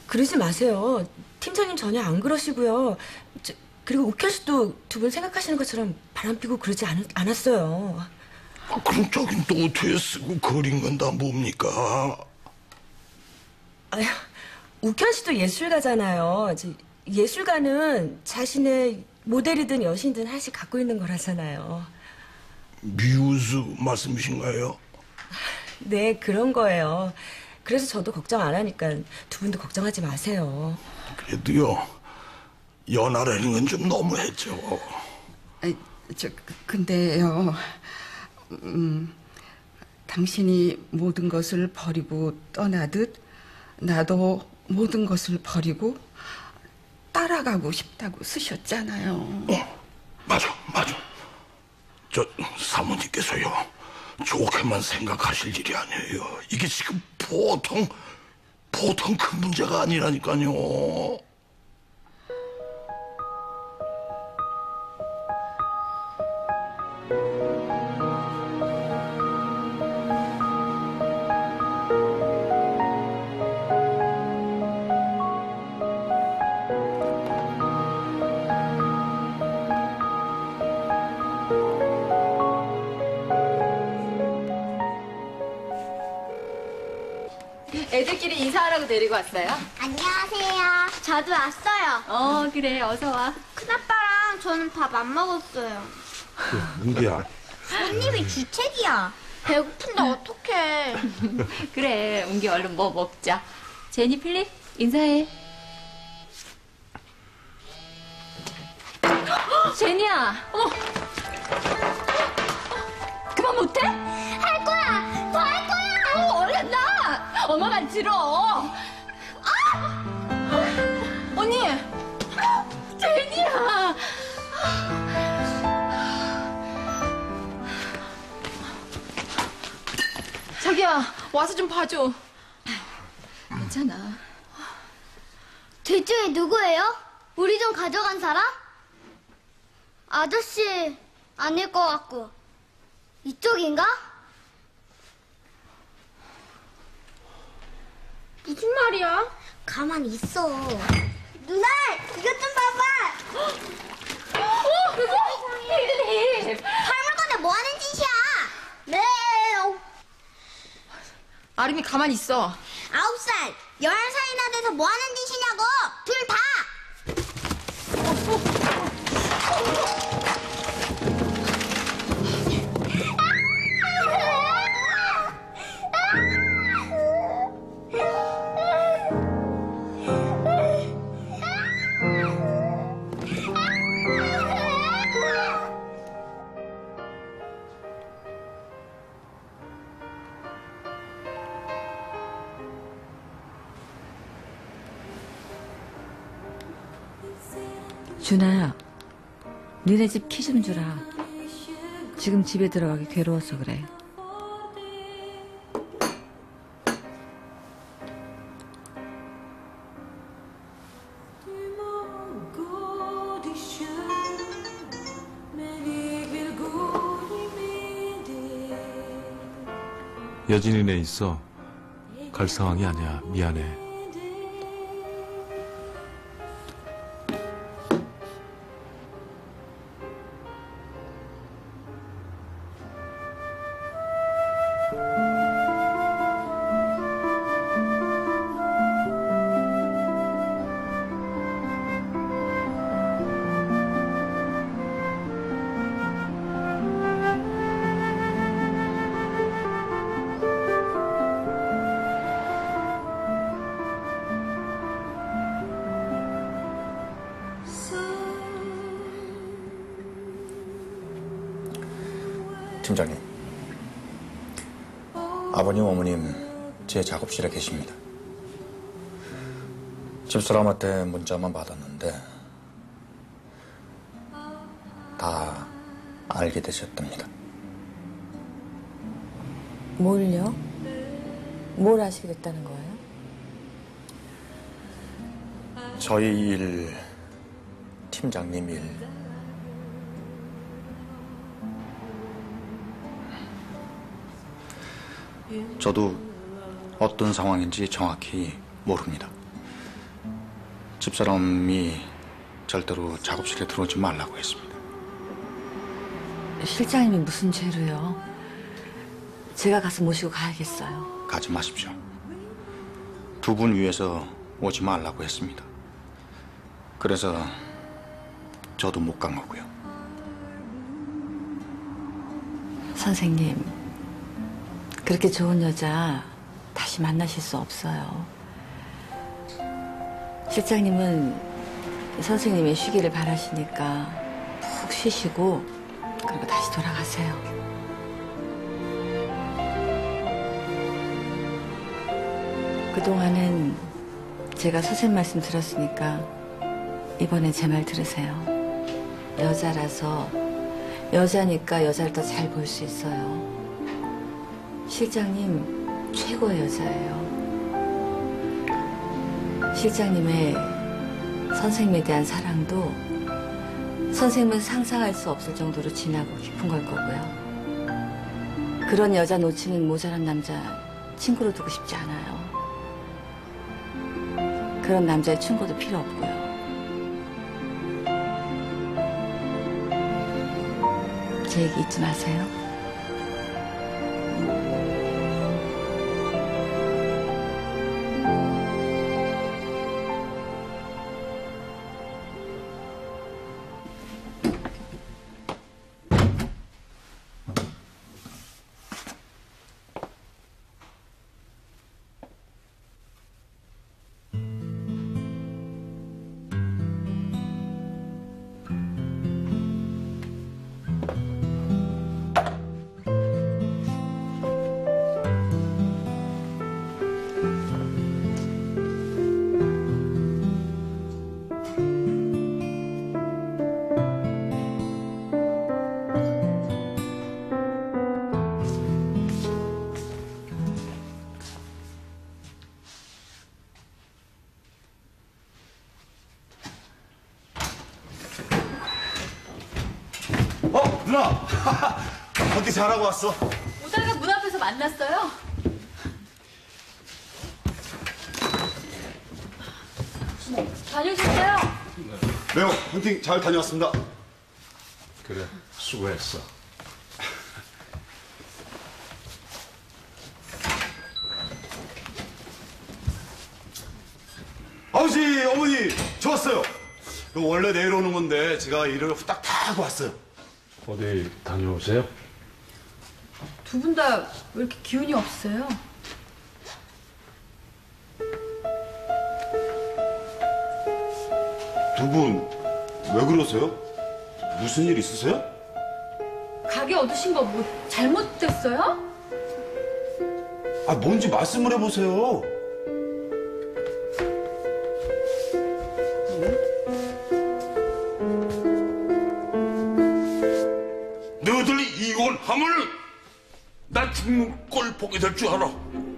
그러지 마세요. 팀장님 전혀 안 그러시고요. 그리고 욱현 씨도 두 분 생각하시는 것처럼 바람피고 그러지 않았어요. 그럼 저긴 또 어떻게 쓰고 그린 건 다 뭡니까? 아휴, 욱현 씨도 예술가잖아요. 예술가는 자신의 모델이든 여신이든 하나씩 갖고 있는 거라잖아요. 뮤즈 말씀이신가요? 네, 그런 거예요. 그래서 저도 걱정 안 하니까 두 분도 걱정하지 마세요. 그래도요, 연하라는 건 좀 너무했죠. 근데요, 당신이 모든 것을 버리고 떠나듯 나도 모든 것을 버리고 따라가고 싶다고 쓰셨잖아요. 맞아. 저 사모님께서요, 좋게만 생각하실 일이 아니에요. 이게 지금 보통 큰 문제가 아니라니까요. 애들끼리 인사하라고 데리고 왔어요? 안녕하세요. 저도 왔어요. 그래, 어서 와. 큰아빠랑 저는 밥 안 먹었어요. 은기야. 손님이 주책이야. 배고픈데 어떡해. 그래, 웅기 얼른 뭐 먹자. 제니, 필립, 인사해. 제니야, 어머. 그만 못해? 할 거야. 더 할 거야. 얼른 나! 엄마만 들어. 언니! 제니야! 자기야, 와서 좀 봐줘. 괜찮아. 둘 중에 누구예요? 우리 좀 가져간 사람? 아저씨 아닐 것 같고. 이쪽인가? 무슨 말이야? 가만히 있어. 누나, 이것 좀 봐봐. 필립! 할물건에 뭐 하는 짓이야? 네. 아름이 가만히 있어. 9살, 11살이나 돼서 뭐 하는 짓이냐고! 둘 다! 준아야, 니네 집 키 좀 주라. 지금 집에 들어가기 괴로워서 그래. 여진이네 있어. 갈 상황이 아니야. 미안해. 팀장님, 아버님, 어머님 제 작업실에 계십니다. 집사람한테 문자만 받았는데 다 알게 되셨답니다. 뭘요? 뭘 아시겠다는 거예요? 저희 일, 팀장님 일, 저도 어떤 상황인지 정확히 모릅니다. 집사람이 절대로 작업실에 들어오지 말라고 했습니다. 실장님이 무슨 죄로요? 제가 가서 모시고 가야겠어요. 가지 마십시오. 두 분 위해서 오지 말라고 했습니다. 그래서 저도 못 간 거고요. 선생님, 그렇게 좋은 여자 다시 만나실 수 없어요. 실장님은 선생님의 쉬기를 바라시니까 푹 쉬시고 그리고 다시 돌아가세요. 그동안은 제가 선생님 말씀 들었으니까 이번엔 제 말 들으세요. 여자라서 여자니까 여자를 더 잘 볼 수 있어요. 실장님 최고의 여자예요. 실장님의 선생님에 대한 사랑도 선생님은 상상할 수 없을 정도로 진하고 깊은 걸 거고요. 그런 여자 놓치는 모자란 남자 친구로 두고 싶지 않아요. 그런 남자의 충고도 필요 없고요. 제 얘기 잊지 마세요. 누나! 어디 잘하고 왔어? 오다가 문 앞에서 만났어요. 다녀오셨어요? 매우 헌팅 잘 다녀왔습니다. 그래, 수고했어. 아버지, 어머니, 좋았어요. 원래 내일 오는 건데 제가 일을 후딱 다 하고 왔어요. 어디 다녀오세요? 두 분 다 왜 이렇게 기운이 없어요? 두 분 왜 그러세요? 무슨 일 있으세요? 가게 얻으신 거 뭐 잘못됐어요? 아, 뭔지 말씀을 해보세요. 너희들이 이혼하면 나 죽는 꼴 보게 될 줄 알아.